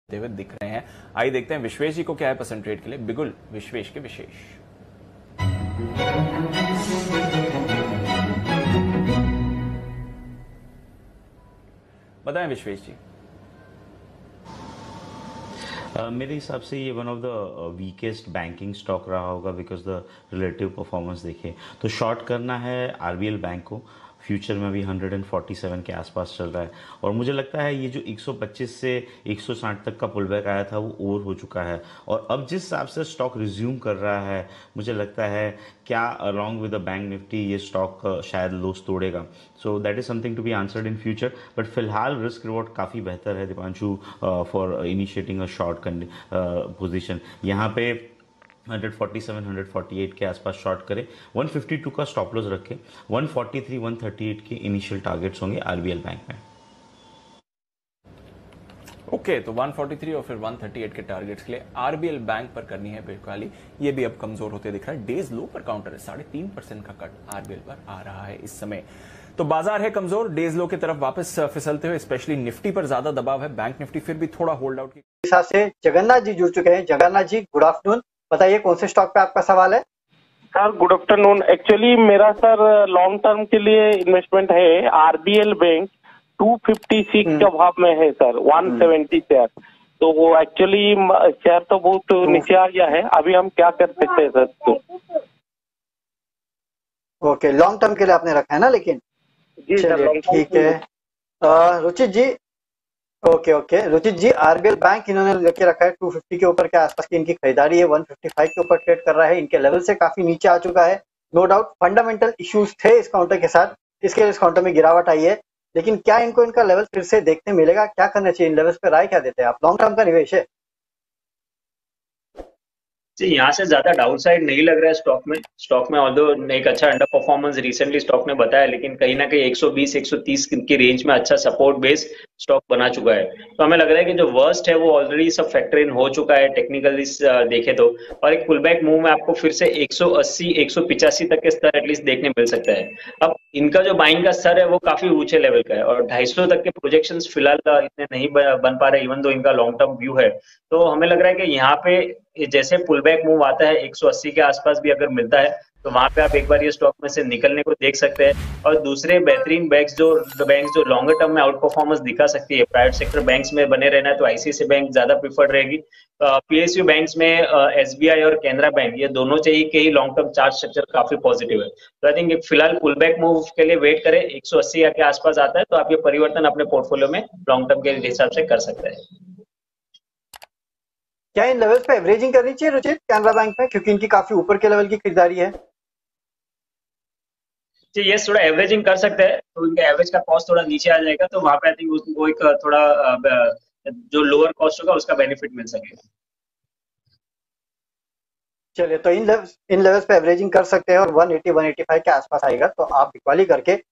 हुए दिख रहे हैं। आइए देखते हैं विश्वेश जी को क्या है पसंद ट्रेड के लिए। बिगुल विश्वेश के विशेष। बताएं विश्वेश जी। मेरे हिसाब से ये one of the weakest banking stock रहा होगा बिकॉज द रिलेटिव परफॉर्मेंस देखें तो शॉर्ट करना है आरबीएल बैंक को। फ्यूचर में भी 147 के आसपास चल रहा है और मुझे लगता है ये जो 125 से 160 तक का पुलबैक आया था वो ओवर हो चुका है और अब जिस हिसाब से स्टॉक रिज्यूम कर रहा है मुझे लगता है क्या along with the bank Nifty ये स्टॉक शायद लोस तोड़ेगा। So that is something to be answered in future but फिलहाल रिस्क रिवॉर्ड काफ़ी बेहतर है Deepanshu for initiating a short position. यहाँ पे 147 148 के आसपास शॉर्ट करें, 152 का स्टॉप लॉस रखें, 143 138 के इनिशियल टारगेट्स होंगे आरबीएल बैंक में। ओके तो 143 और फिर 138 के टारगेट्स के लिए आरबीएल बैंक पर करनी है बिल्कुल। ये भी अब कमजोर होते दिख रहा है। डेज लो पर काउंटर है, 3.5% का कट आरबीएल पर आ रहा है इस समय। तो बाजार है कमजोर, डेज लो की तरफ वापस फिसलते हुए। स्पेशली निफ्टी पर ज्यादा दबाव है, बैंक निफ्टी फिर भी थोड़ा होल्ड आउट की। साथ से जगन्नाथ जी जुड़ चुके हैं। जगन्नाथ जी गुड आफ्टरनून, बताइए कौन से स्टॉक पे आपका सवाल है? Sir good afternoon. एक्चुअली मेरा सर लॉन्ग टर्म के लिए इन्वेस्टमेंट है आरबीएल बैंक 256 के भाव में है सर, 170 शेयर। तो वो एक्चुअली शेयर तो बहुत नीचे आ गया है, अभी हम क्या कर सकते हैं सर? तो ओके, लॉन्ग टर्म के लिए आपने रखा है ना? लेकिन जी सर ठीक है। Ruchit ji, okay Ruchit ji, RBL bank इन्होंने लेके रखा है 250 के ऊपर के आसपास की इनकी खरीदारी है। 155 के ऊपर ट्रेड कर रहा है, इनके लेवल से काफी नीचे आ चुका है। नो डाउट फंडामेंटल इश्यूज थे इस काउंटर के साथ, इसके लिए इस काउंटर में गिरावट आई है। लेकिन क्या इनको इनका लेवल फिर से देखने मिलेगा? क्या करना चाहिए इन लेवल्स पे? राय क्या देते हैं आप? लॉन्ग टर्म का निवेश है जी, यहाँ से ज्यादा डाउन साइड नहीं लग रहा है स्टॉक में ऑल्दो एक अच्छा अंडर परफॉर्मेंस रिसेंटली स्टॉक ने बताया, लेकिन कहीं ना कहीं 120 130 की रेंज में अच्छा सपोर्ट बेस स्टॉक बना चुका है। तो हमें लग रहा है कि जो वर्स्ट है वो ऑलरेडी सब फैक्टर इन हो चुका है टेक्निकली देखे तो, और एक पुलबैक मूव में आपको फिर से 180 185 तक के स्तर एटलीस्ट देखने मिल सकता है। अब इनका जो बाइंग का स्तर है वो काफी ऊंचे लेवल का है और 250 तक के प्रोजेक्शंस फिलहाल इतने नहीं बन पा रहे इवन दो इनका लॉन्ग टर्म व्यू है। तो हमें लग रहा है कि यहाँ पे जैसे पुलबैक मूव आता है 180 के आसपास भी अगर मिलता है तो वहां पे आप एक बार ये स्टॉक में से निकलने को देख सकते हैं। और दूसरे बेहतरीन बैंक्स जो लॉन्गर टर्म में आउट परफॉर्मेंस दिखा सकती है, प्राइवेट सेक्टर बैंक्स में बने रहना है तो आईसीआईसीआई बैंक ज्यादा प्रीफर्ड रहेगी। पीएसयू बैंक्स में एसबीआई और केनरा बैंक ये दोनों चाहिए के ही लॉन्ग टर्म चार्ट स्ट्रक्चर काफी पॉजिटिव है। तो आई थिंक फिलहाल पुलबैक मूव के लिए वेट करें, 180 के आसपास आता है तो आप ये परिवर्तन अपने पोर्टफोलियो में लॉन्ग टर्म के हिसाब से कर सकते हैं। क्या इन लेवल्स पे एवरेजिंग करनी चाहिए रुचित कैनरा बैंक में, क्योंकि इनकी काफी ऊपर के लेवल की खरीदारी है? जी ये थोड़ा एवरेजिंग कर सकते हैं तो इनका एवरेज का कॉस्ट थोड़ा नीचे आ जाएगा, तो वहां पे आई थिंक उसको एक थोड़ा जो लोअर कॉस्ट होगा उसका बेनिफिट मिल सकेगा। चलिए, तो इन लेवल्स पे एवरेजिंग कर सकते हैं और 180 185 के आसपास आएगा तो आप बिकवाली करके